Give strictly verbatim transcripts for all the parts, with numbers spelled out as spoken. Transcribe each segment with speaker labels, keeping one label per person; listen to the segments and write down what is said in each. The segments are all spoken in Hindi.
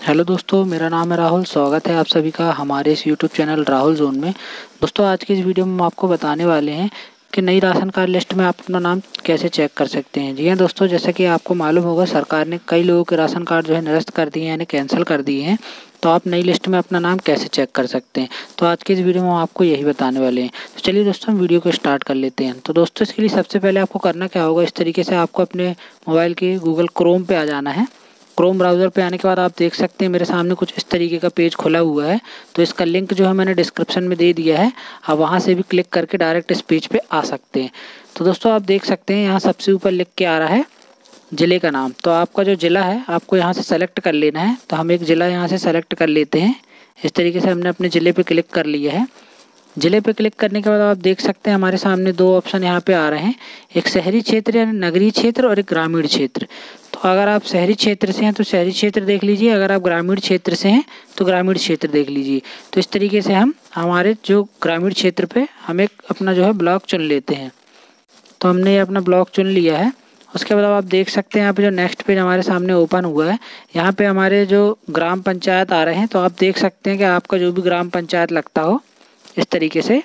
Speaker 1: हेलो दोस्तों, मेरा नाम है राहुल। स्वागत है आप सभी का हमारे इस यूट्यूब चैनल राहुल जोन में। दोस्तों, आज की इस वीडियो में हम आपको बताने वाले हैं कि नई राशन कार्ड लिस्ट में आप अपना नाम कैसे चेक कर सकते हैं। जी हाँ दोस्तों, जैसा कि आपको मालूम होगा, सरकार ने कई लोगों के राशन कार्ड जो है निरस्त कर दिए हैं, यानी कैंसिल कर दिए हैं। तो आप नई लिस्ट में अपना नाम कैसे चेक कर सकते हैं, तो आज की इस वीडियो में हम आपको यही बताने वाले हैं। तो चलिए दोस्तों, हम वीडियो को स्टार्ट कर लेते हैं। तो दोस्तों, इसके लिए सबसे पहले आपको करना क्या होगा, इस तरीके से आपको अपने मोबाइल के गूगल क्रोम पे आ जाना है। क्रोम ब्राउज़र पे आने के बाद आप देख सकते हैं मेरे सामने कुछ इस तरीके का पेज खुला हुआ है। तो इसका लिंक जो है मैंने डिस्क्रिप्शन में दे दिया है, आप वहाँ से भी क्लिक करके डायरेक्ट इस पेज पे आ सकते हैं। तो दोस्तों, आप देख सकते हैं यहाँ सबसे ऊपर लिख के आ रहा है ज़िले का नाम। तो आपका जो ज़िला है आपको यहाँ से सेलेक्ट कर लेना है। तो हम एक ज़िला यहाँ से सेलेक्ट कर लेते हैं। इस तरीके से हमने अपने ज़िले पर क्लिक कर लिया है। ज़िले पे क्लिक करने के बाद आप देख सकते हैं हमारे सामने दो ऑप्शन यहाँ पे आ रहे हैं, एक शहरी क्षेत्र यानी नगरीय क्षेत्र और एक ग्रामीण क्षेत्र। तो अगर आप शहरी क्षेत्र से हैं तो शहरी क्षेत्र देख लीजिए, अगर आप ग्रामीण क्षेत्र से हैं तो ग्रामीण क्षेत्र देख लीजिए। तो इस तरीके से हम हमारे जो ग्रामीण क्षेत्र पे हम एक अपना जो है ब्लॉक चुन लेते हैं। तो हमने ये अपना ब्लॉक चुन लिया है। उसके बाद आप देख सकते हैं यहाँ पे जो नेक्स्ट पेज हमारे सामने ओपन हुआ है, यहाँ पे हमारे जो ग्राम पंचायत आ रहे हैं। तो आप देख सकते हैं कि आपका जो भी ग्राम पंचायत लगता हो, इस तरीके से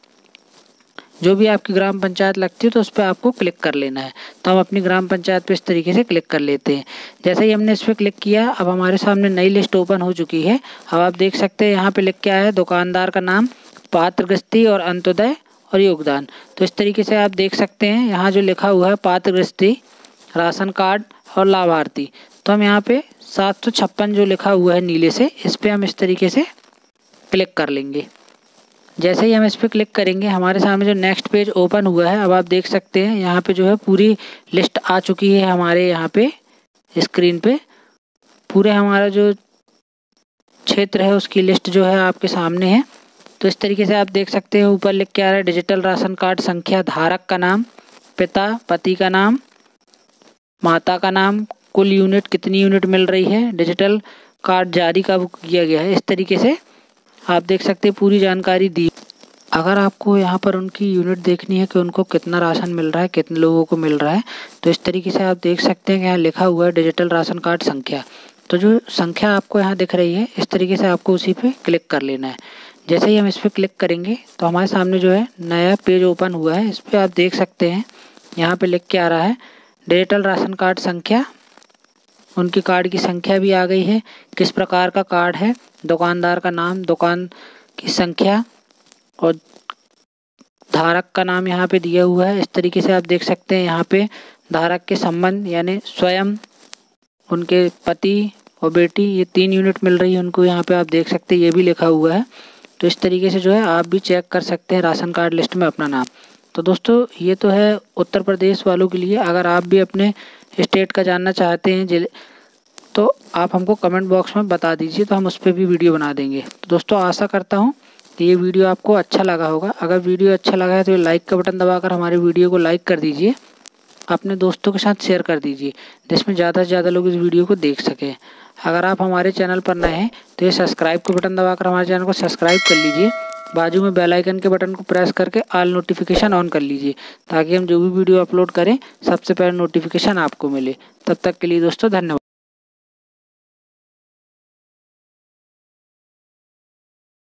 Speaker 1: जो भी आपकी ग्राम पंचायत लगती है तो उस पर आपको क्लिक कर लेना है। तो हम अपनी ग्राम पंचायत पे इस तरीके से क्लिक कर लेते हैं। जैसे ही हमने इस पर क्लिक किया, अब हमारे सामने नई लिस्ट ओपन हो चुकी है। अब आप देख सकते हैं यहाँ पे लिख के आया है दुकानदार का नाम, पात्र गृहस्थी और अंत्योदय और योगदान। तो इस तरीके से आप देख सकते हैं यहाँ जो लिखा हुआ है पात्र गृहस्थी, राशन कार्ड और लाभार्थी। तो हम यहाँ पे सात सौ छप्पन जो लिखा हुआ है नीले से, इस पर हम इस तरीके से क्लिक कर लेंगे। जैसे ही हम इस पर क्लिक करेंगे, हमारे सामने जो नेक्स्ट पेज ओपन हुआ है, अब आप देख सकते हैं यहाँ पे जो है पूरी लिस्ट आ चुकी है। हमारे यहाँ पे स्क्रीन पे पूरे हमारा जो क्षेत्र है उसकी लिस्ट जो है आपके सामने है। तो इस तरीके से आप देख सकते हैं ऊपर लिख के आ रहा है डिजिटल राशन कार्ड संख्या, धारक का नाम, पिता पति का नाम, माता का नाम, कुल यूनिट कितनी यूनिट मिल रही है, डिजिटल कार्ड जारी कब किया गया है। इस तरीके से आप देख सकते हैं पूरी जानकारी दी। अगर आपको यहाँ पर उनकी यूनिट देखनी है कि उनको कितना राशन मिल रहा है, कितने लोगों को मिल रहा है, तो इस तरीके से आप देख सकते हैं कि यहाँ लिखा हुआ है डिजिटल राशन कार्ड संख्या। तो जो संख्या आपको यहाँ दिख रही है, इस तरीके से आपको उसी पे क्लिक कर लेना है। जैसे ही हम इस पर क्लिक करेंगे तो हमारे सामने जो है नया पेज ओपन हुआ है। इस पर आप देख सकते हैं यहाँ पर लिख के आ रहा है डिजिटल राशन कार्ड संख्या, उनकी कार्ड की संख्या भी आ गई है, किस प्रकार का कार्ड है, दुकानदार का नाम, दुकान की संख्या और धारक का नाम यहाँ पे दिया हुआ है। इस तरीके से आप देख सकते हैं यहाँ पे धारक के संबंध यानी स्वयं, उनके पति और बेटी, ये तीन यूनिट मिल रही है उनको, यहाँ पे आप देख सकते हैं ये भी लिखा हुआ है। तो इस तरीके से जो है आप भी चेक कर सकते हैं राशन कार्ड लिस्ट में अपना नाम। तो दोस्तों, ये तो है उत्तर प्रदेश वालों के लिए। अगर आप भी अपने स्टेट का जानना चाहते हैं जिले, तो आप हमको कमेंट बॉक्स में बता दीजिए, तो हम उस पर भी वीडियो बना देंगे। तो दोस्तों, आशा करता हूँ कि ये वीडियो आपको अच्छा लगा होगा। अगर वीडियो अच्छा लगा है तो लाइक का बटन दबाकर हमारे वीडियो को लाइक कर दीजिए, अपने दोस्तों के साथ शेयर कर दीजिए, जिसमें ज़्यादा से ज़्यादा लोग इस वीडियो को देख सकें। अगर आप हमारे चैनल पर नए हैं तो ये सब्सक्राइब का बटन दबाकर हमारे चैनल को सब्सक्राइब कर लीजिए। बाजू में बेल आइकन के बटन को प्रेस करके ऑल नोटिफिकेशन ऑन कर लीजिए, ताकि हम जो भी वीडियो अपलोड करें सबसे पहले नोटिफिकेशन आपको मिले। तब तक के लिए दोस्तों धन्यवाद।